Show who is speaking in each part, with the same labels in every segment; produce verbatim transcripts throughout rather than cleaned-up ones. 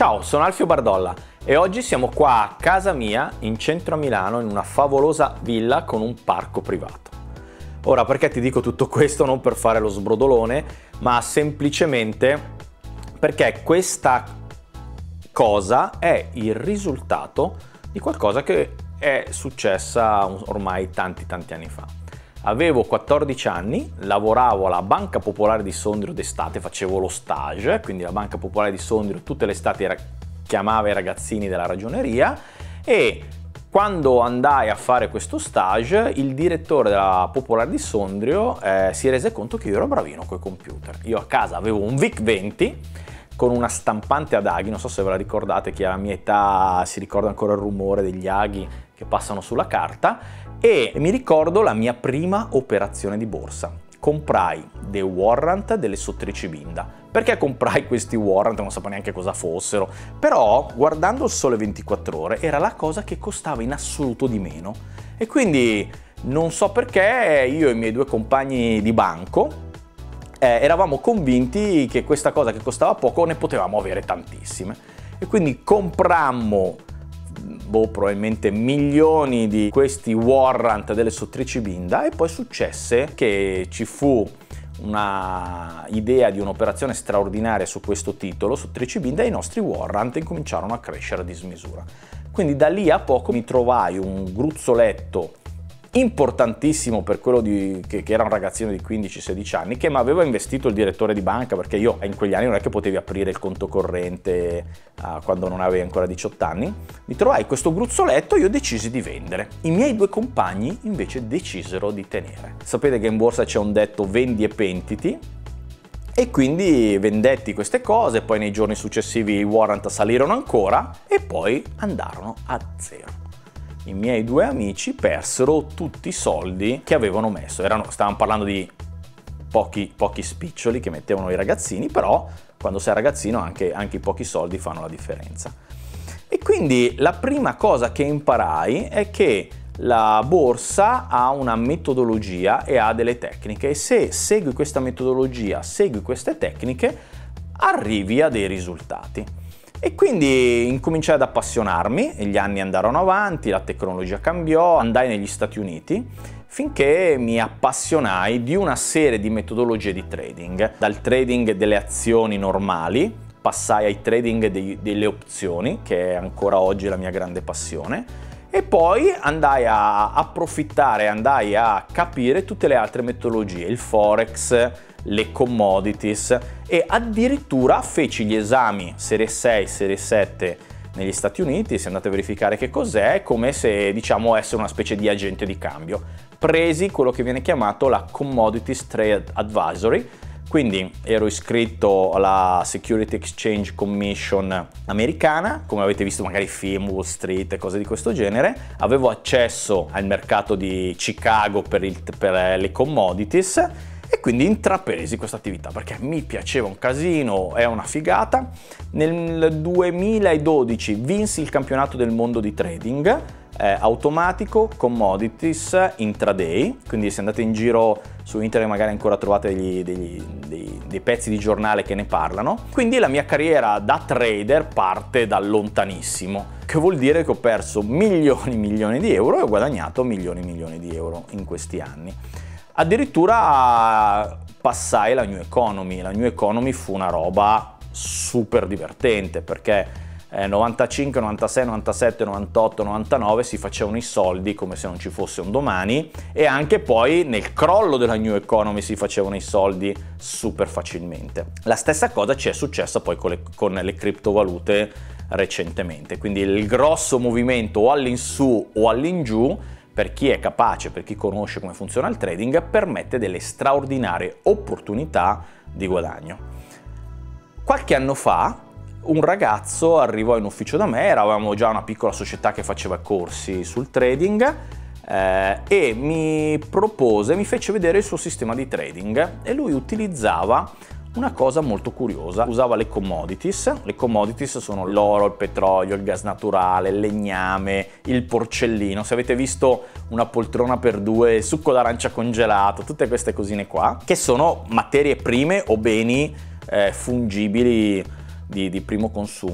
Speaker 1: Ciao, sono Alfio Bardolla e oggi siamo qua a casa mia in centro a Milano in una favolosa villa con un parco privato. Ora, perché ti dico tutto questo? Non per fare lo sbrodolone, ma semplicemente perché questa cosa è il risultato di qualcosa che è successa ormai tanti tanti anni fa. Avevo quattordici anni, lavoravo alla Banca Popolare di Sondrio d'estate, facevo lo stage, quindi la Banca Popolare di Sondrio tutte le estati chiamava i ragazzini della ragioneria, e quando andai a fare questo stage il direttore della Popolare di Sondrio eh, si rese conto che io ero bravino coi computer. Io a casa avevo un VIC venti con una stampante ad aghi, non so se ve la ricordate, chi alla mia età si ricorda ancora il rumore degli aghi che passano sulla carta, e mi ricordo la mia prima operazione di borsa. Comprai dei warrant delle Sottrici Binda. Perché comprai questi warrant? Non sapevo neanche cosa fossero, però guardando il Sole ventiquattro Ore era la cosa che costava in assoluto di meno, e quindi non so perché io e i miei due compagni di banco eh, eravamo convinti che questa cosa che costava poco ne potevamo avere tantissime, e quindi comprammo boh, probabilmente milioni di questi warrant delle Sottrici Binda, e poi successe che ci fu una idea di un'operazione straordinaria su questo titolo Sottrici Binda e i nostri warrant incominciarono a crescere a dismisura. Quindi da lì a poco mi trovai un gruzzoletto importantissimo per quello di, che, che era un ragazzino di quindici sedici anni, che mi aveva investito il direttore di banca, perché io in quegli anni non è che potevi aprire il conto corrente uh, quando non avevi ancora diciotto anni. Mi trovai questo gruzzoletto e io decisi di vendere. I miei due compagni invece decisero di tenere. Sapete che in borsa c'è un detto vendi e pentiti, e quindi vendetti queste cose, poi nei giorni successivi i warrant salirono ancora e poi andarono a zero. I miei due amici persero tutti i soldi che avevano messo. Erano, stavamo parlando di pochi, pochi spiccioli che mettevano i ragazzini, però quando sei ragazzino anche, anche i pochi soldi fanno la differenza. E quindi la prima cosa che imparai è che la borsa ha una metodologia e ha delle tecniche, e se segui questa metodologia, segui queste tecniche, arrivi a dei risultati. E quindi incominciai ad appassionarmi, e gli anni andarono avanti, la tecnologia cambiò, andai negli Stati Uniti, finché mi appassionai di una serie di metodologie di trading. Dal trading delle azioni normali, passai ai trading dei, delle opzioni, che è ancora oggi la mia grande passione, e poi andai a approfittare, andai a capire tutte le altre metodologie, il forex, le commodities, e addirittura feci gli esami serie sei, serie sette negli Stati Uniti. Se andate a verificare che cos'è, è come se, diciamo, essere una specie di agente di cambio. Presi quello che viene chiamato la Commodities Trade Advisory, quindi ero iscritto alla Security Exchange Commission americana, come avete visto magari film, Wall Street e cose di questo genere. Avevo accesso al mercato di Chicago per, il, per le commodities, e quindi intrapresi questa attività perché mi piaceva un casino, è una figata. Nel duemiladodici vinsi il campionato del mondo di trading eh, automatico, commodities, intraday, quindi se andate in giro su internet magari ancora trovate degli, degli, dei, dei pezzi di giornale che ne parlano. Quindi la mia carriera da trader parte da lontanissimo, che vuol dire che ho perso milioni e milioni di euro e ho guadagnato milioni e milioni di euro in questi anni. Addirittura passai la New Economy. La New Economy fu una roba super divertente, perché eh, novantacinque, novantasei, novantasette, novantotto, novantanove si facevano i soldi come se non ci fosse un domani, e anche poi nel crollo della New Economy si facevano i soldi super facilmente. La stessa cosa ci è successa poi con le, con le criptovalute recentemente, quindi il grosso movimento o all'insù o all'ingiù, per chi è capace, per chi conosce come funziona il trading, permette delle straordinarie opportunità di guadagno. Qualche anno fa un ragazzo arrivò in ufficio da me, eravamo già una piccola società che faceva corsi sul trading, eh, e mi propose, mi fece vedere il suo sistema di trading, e lui utilizzava una cosa molto curiosa: usava le commodities. Le commodities sono l'oro, il petrolio, il gas naturale, il legname, il porcellino. Se avete visto una poltrona per due, succo d'arancia congelato, tutte queste cosine qua, che sono materie prime o beni eh, fungibili di, di primo consumo,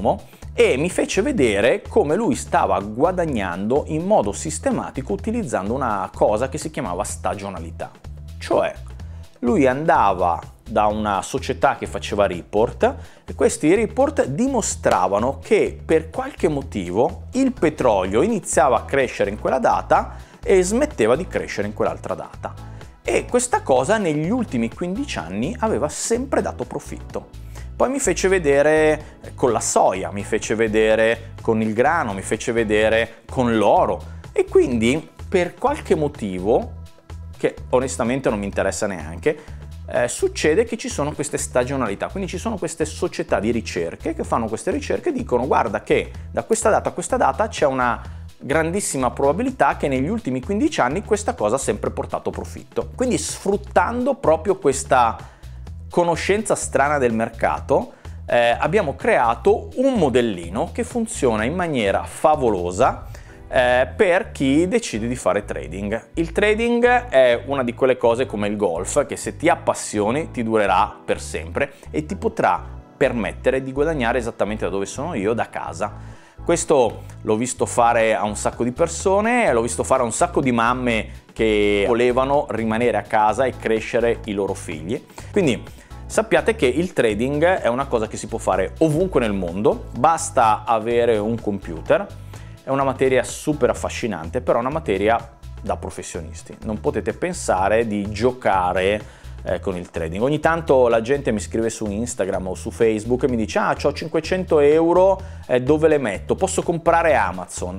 Speaker 1: e mi fece vedere come lui stava guadagnando in modo sistematico utilizzando una cosa che si chiamava stagionalità. Cioè, lui andava da una società che faceva report e questi report dimostravano che per qualche motivo il petrolio iniziava a crescere in quella data e smetteva di crescere in quell'altra data. E questa cosa negli ultimi quindici anni aveva sempre dato profitto. Poi mi fece vedere con la soia, mi fece vedere con il grano, mi fece vedere con l'oro e quindi per qualche motivo, che onestamente non mi interessa neanche, eh, succede che ci sono queste stagionalità, quindi ci sono queste società di ricerche che fanno queste ricerche e dicono guarda che da questa data a questa data c'è una grandissima probabilità che negli ultimi quindici anni questa cosa ha sempre portato profitto. Quindi sfruttando proprio questa conoscenza strana del mercato, eh, abbiamo creato un modellino che funziona in maniera favolosa eh, per chi decide di fare trading. Il trading è una di quelle cose come il golf che se ti appassioni ti durerà per sempre e ti potrà permettere di guadagnare esattamente da dove sono io, da casa. Questo l'ho visto fare a un sacco di persone, l'ho visto fare a un sacco di mamme che volevano rimanere a casa e crescere i loro figli. Quindi sappiate che il trading è una cosa che si può fare ovunque nel mondo, basta avere un computer, è una materia super affascinante, però è una materia da professionisti. Non potete pensare di giocare eh, con il trading. Ogni tanto la gente mi scrive su Instagram o su Facebook e mi dice ah, ho cinquecento euro, eh, dove le metto? Posso comprare Amazon?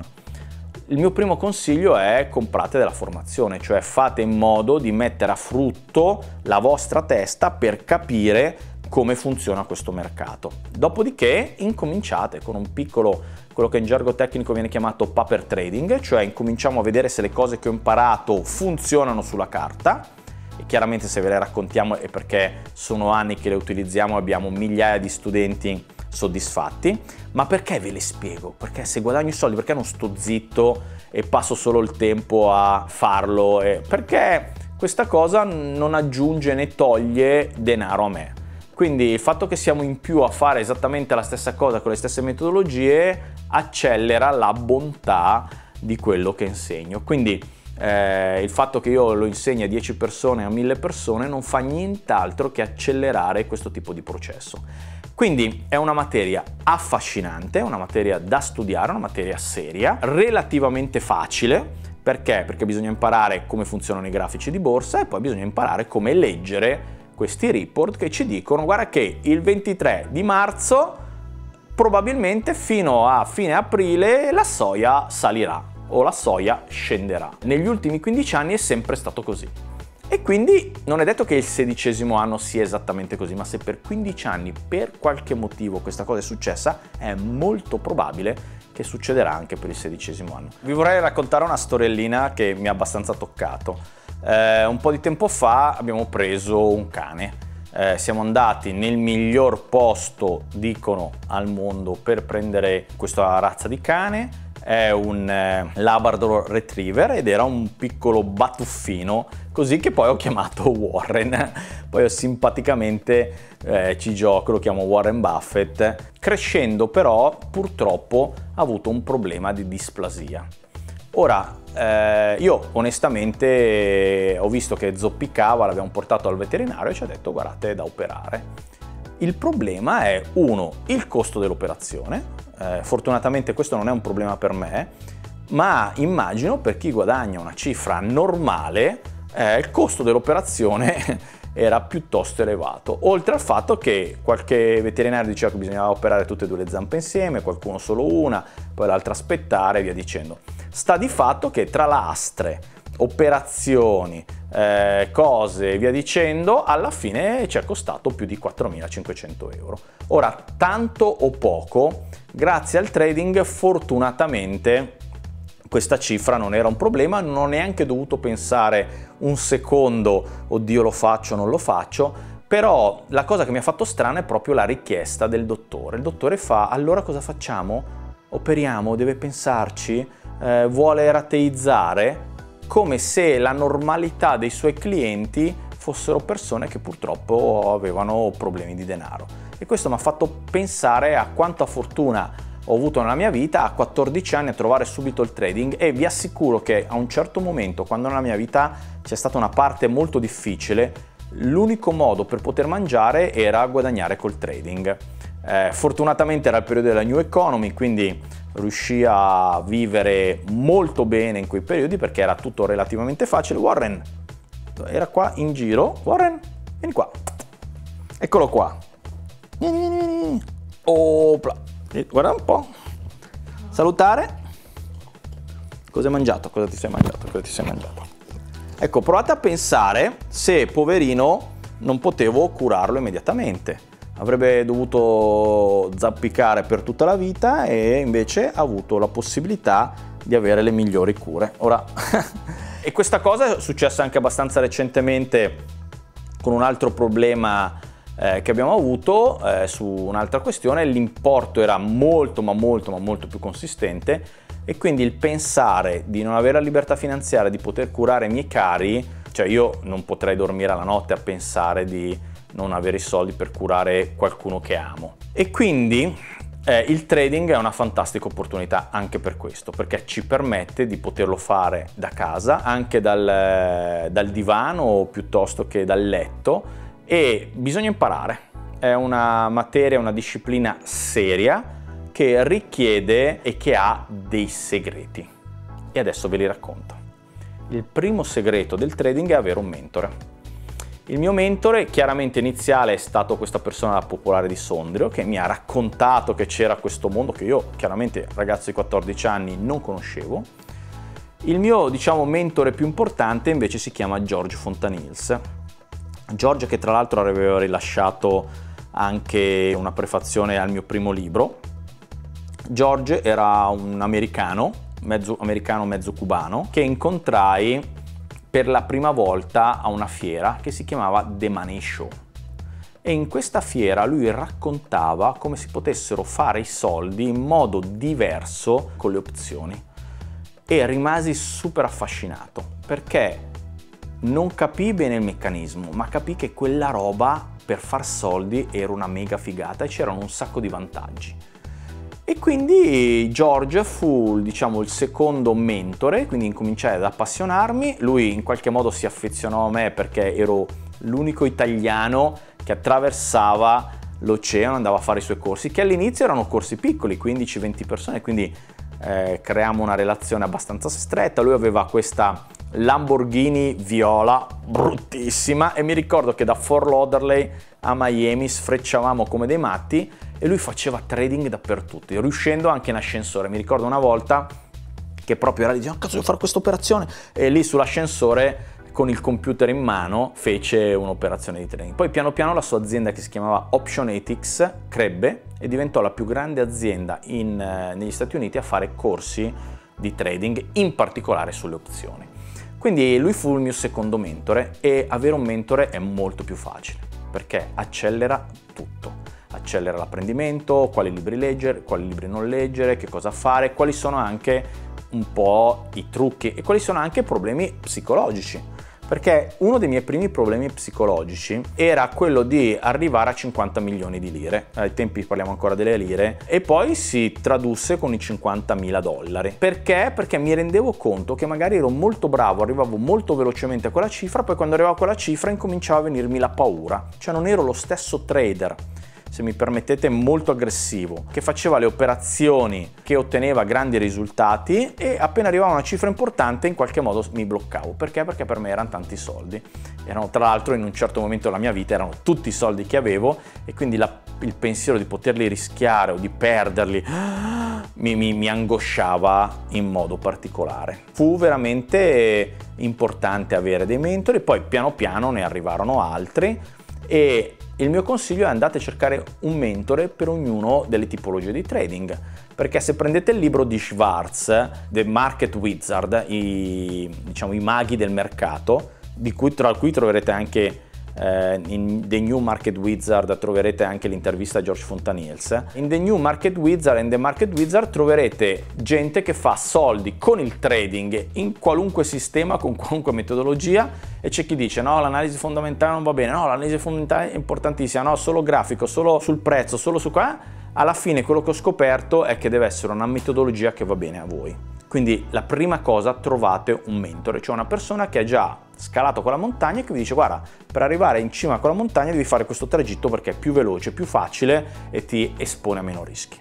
Speaker 1: Il mio primo consiglio è comprate della formazione, cioè fate in modo di mettere a frutto la vostra testa per capire come funziona questo mercato. Dopodiché incominciate con un piccolo, quello che in gergo tecnico viene chiamato paper trading, cioè incominciamo a vedere se le cose che ho imparato funzionano sulla carta. E chiaramente se ve le raccontiamo è perché sono anni che le utilizziamo e abbiamo migliaia di studenti soddisfatti. Ma perché ve le spiego? Perché se guadagno i soldi, perché non sto zitto e passo solo il tempo a farlo? E perché questa cosa non aggiunge né toglie denaro a me. Quindi il fatto che siamo in più a fare esattamente la stessa cosa con le stesse metodologie accelera la bontà di quello che insegno. Quindi Eh, il fatto che io lo insegni a dieci persone, a mille persone, non fa nient'altro che accelerare questo tipo di processo. Quindi è una materia affascinante, una materia da studiare, una materia seria, relativamente facile. Perché? Perché bisogna imparare come funzionano i grafici di borsa e poi bisogna imparare come leggere questi report che ci dicono guarda che il ventitré di marzo probabilmente fino a fine aprile la soia salirà o la soia scenderà. Negli ultimi quindici anni è sempre stato così. E quindi non è detto che il sedicesimo anno sia esattamente così, ma se per quindici anni per qualche motivo questa cosa è successa, è molto probabile che succederà anche per il sedicesimo anno. Vi vorrei raccontare una storiellina che mi ha abbastanza toccato. Eh, un po' di tempo fa abbiamo preso un cane. Eh, siamo andati nel miglior posto, dicono, al mondo per prendere questa razza di cane. È un eh, Labrador Retriever ed era un piccolo batuffino, così che poi ho chiamato Warren. Poi ho simpaticamente eh, ci gioco, lo chiamo Warren Buffett. Crescendo però purtroppo ha avuto un problema di displasia. Ora eh, io onestamente ho visto che zoppicava, l'abbiamo portato al veterinario e ci ha detto guardate è da operare. Il problema è uno, il costo dell'operazione. Eh, fortunatamente questo non è un problema per me, ma immagino per chi guadagna una cifra normale eh, il costo dell'operazione era piuttosto elevato, oltre al fatto che qualche veterinario diceva che bisognava operare tutte e due le zampe insieme, qualcuno solo una, poi l'altra aspettare e via dicendo. Sta di fatto che tra lastre, operazioni, eh, cose e via dicendo, alla fine ci è costato più di quattromilacinquecento euro. Ora, tanto o poco, grazie al trading fortunatamente questa cifra non era un problema, non ho neanche dovuto pensare un secondo, oddio lo faccio o non lo faccio, però la cosa che mi ha fatto strano è proprio la richiesta del dottore. Il dottore fa, allora cosa facciamo? Operiamo, deve pensarci, eh, vuole rateizzare, come se la normalità dei suoi clienti fossero persone che purtroppo avevano problemi di denaro. E questo mi ha fatto pensare a quanta fortuna ho avuto nella mia vita a quattordici anni a trovare subito il trading, e vi assicuro che a un certo momento, quando nella mia vita c'è stata una parte molto difficile, l'unico modo per poter mangiare era guadagnare col trading. Eh, fortunatamente era il periodo della New Economy, quindi riuscii a vivere molto bene in quei periodi perché era tutto relativamente facile. Warren era qua in giro. Warren, vieni qua. Eccolo qua. Vieni, vieni, vieni. Opla. Guarda un po'. Salutare. Cosa hai mangiato? Cosa ti sei mangiato? Cosa ti sei mangiato? Ecco, provate a pensare se, poverino, non potevo curarlo immediatamente. Avrebbe dovuto zappicare per tutta la vita e invece ha avuto la possibilità di avere le migliori cure. Ora, e questa cosa è successa anche abbastanza recentemente con un altro problema eh, che abbiamo avuto eh, su un'altra questione. L'importo era molto ma molto ma molto più consistente, e quindi il pensare di non avere la libertà finanziaria di poter curare i miei cari, cioè io non potrei dormire alla notte a pensare di non avere i soldi per curare qualcuno che amo. E quindi eh, il trading è una fantastica opportunità anche per questo, perché ci permette di poterlo fare da casa, anche dal, dal divano piuttosto che dal letto, e bisogna imparare. È una materia, una disciplina seria che richiede e che ha dei segreti. E adesso ve li racconto. Il primo segreto del trading è avere un mentore. Il mio mentore chiaramente iniziale è stato questa persona popolare di Sondrio, che mi ha raccontato che c'era questo mondo che io chiaramente, ragazzo di quattordici anni, non conoscevo. Il mio, diciamo, mentore più importante invece si chiama George Fontanils. George, che tra l'altro aveva rilasciato anche una prefazione al mio primo libro. George era un americano, mezzo americano, mezzo cubano, che incontrai per la prima volta a una fiera che si chiamava The Money Show, e in questa fiera lui raccontava come si potessero fare i soldi in modo diverso con le opzioni, e rimasi super affascinato perché non capii bene il meccanismo, ma capii che quella roba per far soldi era una mega figata e c'erano un sacco di vantaggi. E quindi George fu, diciamo, il secondo mentore, quindi incominciai ad appassionarmi. Lui in qualche modo si affezionò a me perché ero l'unico italiano che attraversava l'oceano, andava a fare i suoi corsi, che all'inizio erano corsi piccoli, quindici venti persone, quindi eh, creiamo una relazione abbastanza stretta. Lui aveva questa Lamborghini viola bruttissima e mi ricordo che da Fort Lauderdale a Miami sfrecciavamo come dei matti e lui faceva trading dappertutto, riuscendo anche in ascensore. Mi ricordo una volta che proprio era lì, oh, cazzo, devo fare questa operazione, e lì sull'ascensore con il computer in mano fece un'operazione di trading. Poi piano piano la sua azienda, che si chiamava Optionetics, crebbe e diventò la più grande azienda in, eh, negli Stati Uniti a fare corsi di trading, in particolare sulle opzioni. Quindi lui fu il mio secondo mentore, e avere un mentore è molto più facile perché accelera tutto. Accelera l'apprendimento, quali libri leggere, quali libri non leggere, che cosa fare, quali sono anche un po' i trucchi e quali sono anche problemi psicologici. Perché uno dei miei primi problemi psicologici era quello di arrivare a cinquanta milioni di lire, ai tempi parliamo ancora delle lire, e poi si tradusse con i cinquantamila dollari. Perché? Perché mi rendevo conto che magari ero molto bravo, arrivavo molto velocemente a quella cifra, poi quando arrivavo a quella cifra incominciava a venirmi la paura, cioè non ero lo stesso trader, se mi permettete, molto aggressivo, che faceva le operazioni, che otteneva grandi risultati, e appena arrivava una cifra importante in qualche modo mi bloccavo. Perché? Perché per me erano tanti soldi. Erano, tra l'altro, in un certo momento della mia vita erano tutti i soldi che avevo, e quindi la, il pensiero di poterli rischiare o di perderli mi, mi, mi angosciava in modo particolare. Fu veramente importante avere dei mentori, poi piano piano ne arrivarono altri, e il mio consiglio è: andate a cercare un mentore per ognuno delle tipologie di trading, perché se prendete il libro di Schwartz, The Market Wizard, i, diciamo, i maghi del mercato, di cui, tra cui troverete anche eh, in The New Market Wizard troverete anche l'intervista a George Fontanils. In The New Market Wizard and The Market Wizard troverete gente che fa soldi con il trading in qualunque sistema, con qualunque metodologia, e c'è chi dice no, l'analisi fondamentale non va bene, no, l'analisi fondamentale è importantissima, no, solo grafico, solo sul prezzo, solo su qua. Alla fine quello che ho scoperto è che deve essere una metodologia che va bene a voi. Quindi la prima cosa, trovate un mentore, cioè una persona che ha già scalato quella montagna e che vi dice: guarda, per arrivare in cima a quella montagna devi fare questo tragitto perché è più veloce, più facile e ti espone a meno rischi.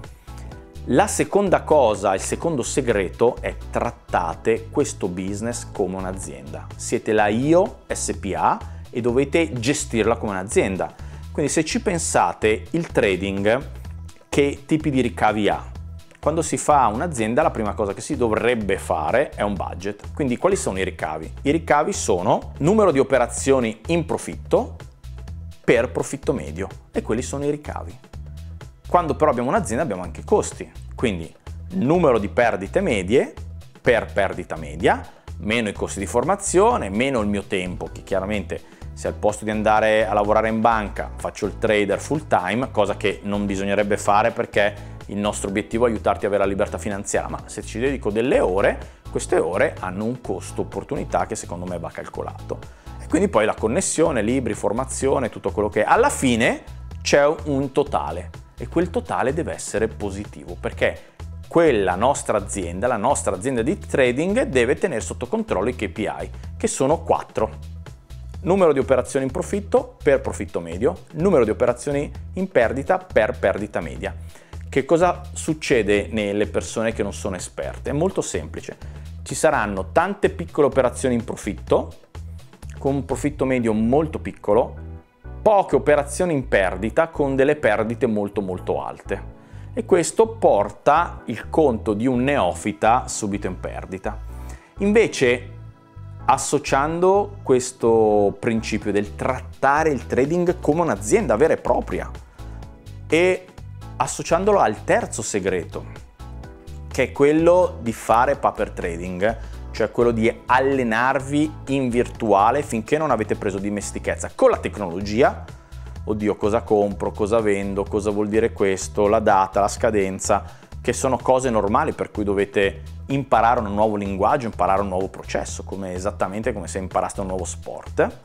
Speaker 1: La seconda cosa, il secondo segreto è: trattate questo business come un'azienda. Siete la I O S P A e dovete gestirla come un'azienda. Quindi se ci pensate, il trading che tipi di ricavi ha? Quando si fa un'azienda, la prima cosa che si dovrebbe fare è un budget. Quindi quali sono i ricavi? I ricavi sono numero di operazioni in profitto per profitto medio, e quelli sono i ricavi. Quando però abbiamo un'azienda abbiamo anche costi, quindi numero di perdite medie per perdita media, meno i costi di formazione, meno il mio tempo, che chiaramente se al posto di andare a lavorare in banca faccio il trader full time, cosa che non bisognerebbe fare perché il nostro obiettivo è aiutarti ad avere la libertà finanziaria, ma se ci dedico delle ore, queste ore hanno un costo opportunità che secondo me va calcolato. E quindi poi la connessione, libri, formazione, tutto quello che è. Alla fine c'è un totale e quel totale deve essere positivo, perché quella nostra azienda, la nostra azienda di trading, deve tenere sotto controllo i K P I, che sono quattro. Numero di operazioni in profitto per profitto medio, numero di operazioni in perdita per perdita media. Che cosa succede nelle persone che non sono esperte? È molto semplice. Ci saranno tante piccole operazioni in profitto, con un profitto medio molto piccolo, poche operazioni in perdita con delle perdite molto molto alte. E questo porta il conto di un neofita subito in perdita. Invece, associando questo principio del trattare il trading come un'azienda vera e propria e associandolo al terzo segreto, che è quello di fare paper trading, cioè quello di allenarvi in virtuale finché non avete preso dimestichezza con la tecnologia. Oddio, cosa compro, cosa vendo, cosa vuol dire questo, la data, la scadenza, che sono cose normali per cui dovete imparare un nuovo linguaggio, imparare un nuovo processo, come esattamente come se imparaste un nuovo sport.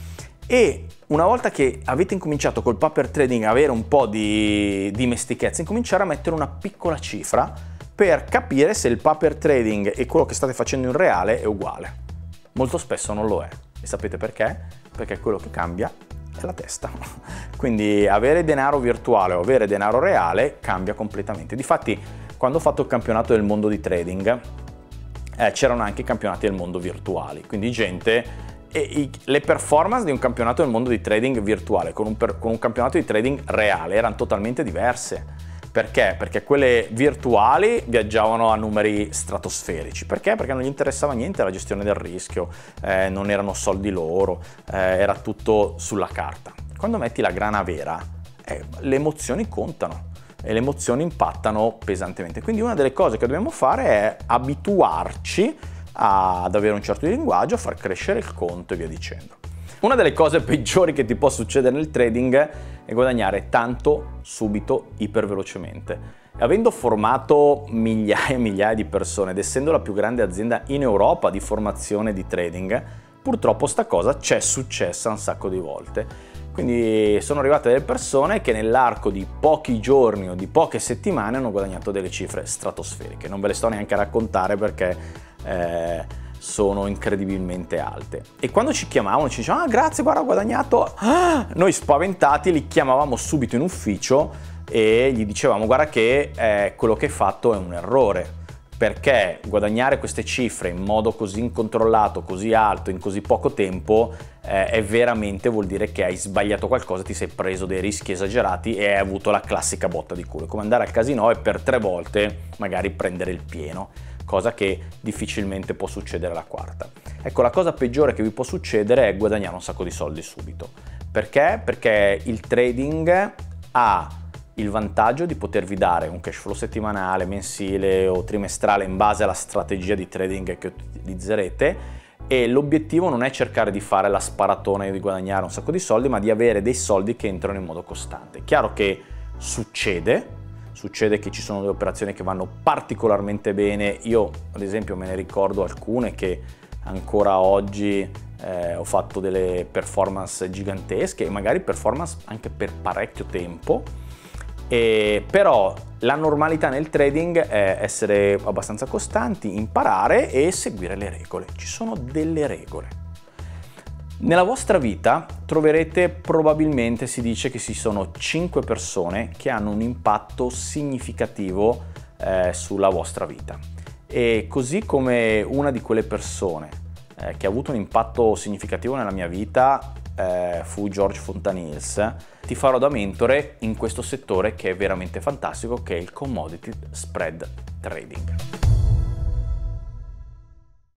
Speaker 1: E una volta che avete incominciato col paper trading a avere un po' di dimestichezza, incominciare a mettere una piccola cifra per capire se il paper trading e quello che state facendo in reale è uguale. Molto spesso non lo è. E sapete perché? Perché quello che cambia è la testa. Quindi avere denaro virtuale o avere denaro reale cambia completamente. Difatti, quando ho fatto il campionato del mondo di trading, eh, c'erano anche i campionati del mondo virtuali, quindi gente. E i, le performance di un campionato del mondo di trading virtuale con un, per, con un campionato di trading reale erano totalmente diverse. Perché? Perché quelle virtuali viaggiavano a numeri stratosferici. Perché? Perché non gli interessava niente la gestione del rischio, eh, non erano soldi loro, eh, era tutto sulla carta. Quando metti la grana vera, eh, le emozioni contano e le emozioni impattano pesantemente. Quindi una delle cose che dobbiamo fare è abituarci ad avere un certo linguaggio, a far crescere il conto e via dicendo. Una delle cose peggiori che ti può succedere nel trading è guadagnare tanto, subito, ipervelocemente. E avendo formato migliaia e migliaia di persone ed essendo la più grande azienda in Europa di formazione di trading, purtroppo sta cosa c'è successa un sacco di volte. Quindi sono arrivate delle persone che nell'arco di pochi giorni o di poche settimane hanno guadagnato delle cifre stratosferiche. Non ve le sto neanche a raccontare perché eh, sono incredibilmente alte. E quando ci chiamavano ci dicevano: ah, grazie, guarda, ho guadagnato. Ah! Noi spaventati li chiamavamo subito in ufficio e gli dicevamo: guarda che eh, quello che hai fatto è un errore, perché guadagnare queste cifre in modo così incontrollato, così alto, in così poco tempo eh, è veramente, vuol dire che hai sbagliato qualcosa, ti sei preso dei rischi esagerati e hai avuto la classica botta di culo, come andare al casino e per tre volte magari prendere il pieno, cosa che difficilmente può succedere alla quarta. Ecco, la cosa peggiore che vi può succedere è guadagnare un sacco di soldi subito. Perché? Perché il trading ha il vantaggio di potervi dare un cash flow settimanale, mensile o trimestrale in base alla strategia di trading che utilizzerete, e l'obiettivo non è cercare di fare la sparatona e di guadagnare un sacco di soldi, ma di avere dei soldi che entrano in modo costante. Chiaro che succede, succede che ci sono delle operazioni che vanno particolarmente bene. Io ad esempio me ne ricordo alcune che ancora oggi eh, ho fatto delle performance gigantesche, e magari performance anche per parecchio tempo, E però la normalità nel trading è essere abbastanza costanti, imparare e seguire le regole. Ci sono delle regole. Nella vostra vita troverete probabilmente, si dice che ci sono cinque persone che hanno un impatto significativo eh, sulla vostra vita. E così come una di quelle persone eh, che ha avuto un impatto significativo nella mia vita eh, fu George Fontanils, ti farò da mentore in questo settore che è veramente fantastico, che è il commodity spread trading.